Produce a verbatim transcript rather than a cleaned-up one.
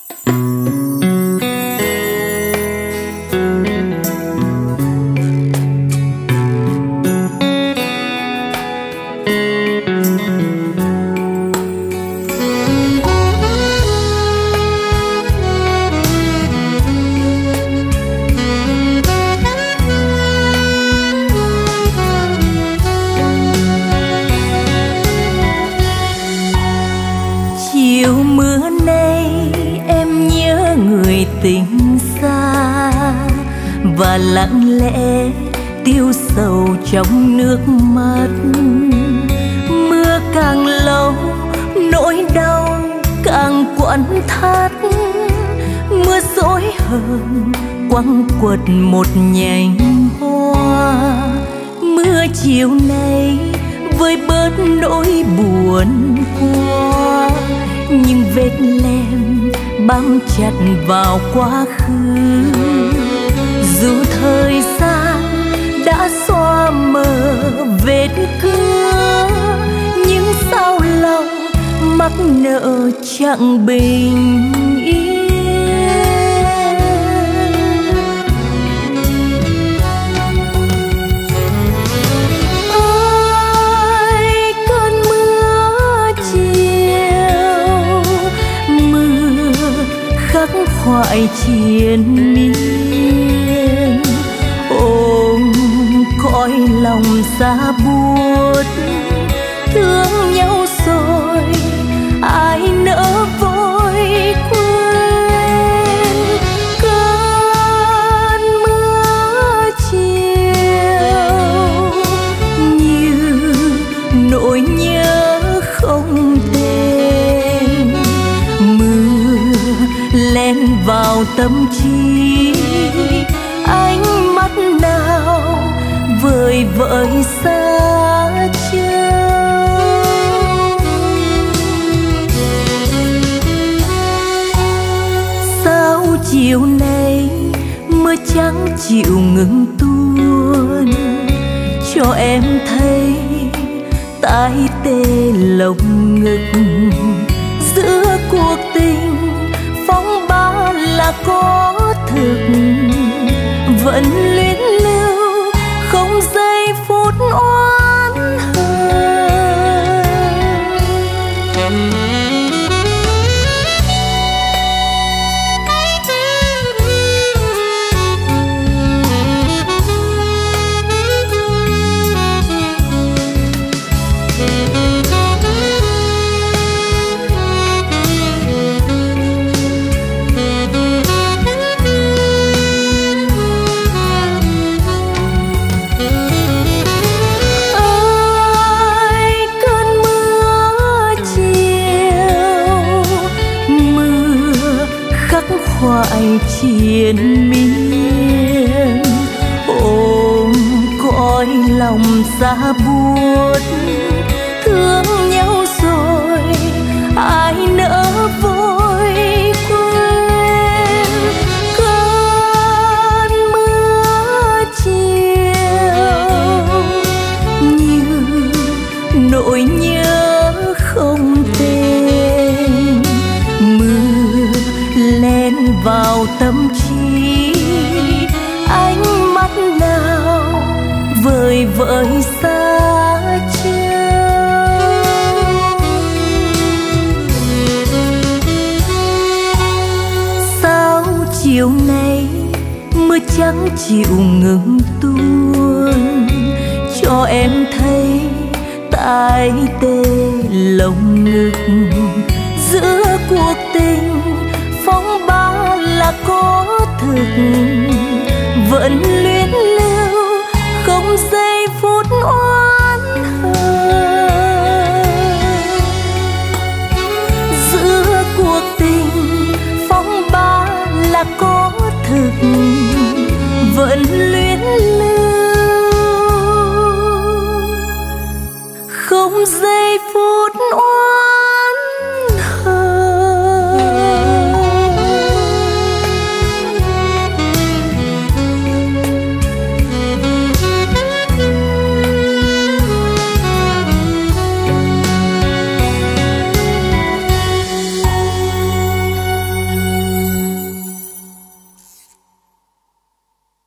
tình xa và lặng lẽ tiêu sầu trong nước mắt. Mưa càng lâu nỗi đau càng quặn thắt, mưa dối hờn quăng quật một nhành hoa. Mưa chiều nay vơi bớt nỗi buồn qua, nhưng vết lem bám chặt vào quá khứ. Dù thời gian đã xóa mờ vết cưa, nhưng sao lòng mắc nợ chẳng bình yên. Ôi cơn mưa chiều, mưa khắc khoải triền miên, ôm cõi lòng xa buốt. Thương nhau rồi ai nỡ vội quên. Cơn mưa chiều như nỗi nhớ không tên, mưa len vào tâm trí. Ánh mắt nào vời vợi xa chân. Sao chiều nay mưa trắng chịu ngừng tuôn, cho em thấy tai tê lồng ngực. Giữa cuộc tình phong ba là có thực, vẫn luyến lưu không giây phút oán hờn. Khoải triền miên, ôm cõi lòng xa buốt. Thương nhau rồi ai nỡ vội quên. Cơn mưa chiều như nỗi nhớ không tên, mưa len vào tâm trí. Ánh mắt nào vời vợi xa chân. Sao chiều nay mưa trắng chịu ngừng tuôn, cho em thấy tai tê lồng ngực. Giữa cuộc tình phong ba là có thực, vẫn luyến lưu không giây phút oán hờn. Giữa cuộc tình phong ba là có thực, vẫn luyến lưu không giây phút oán.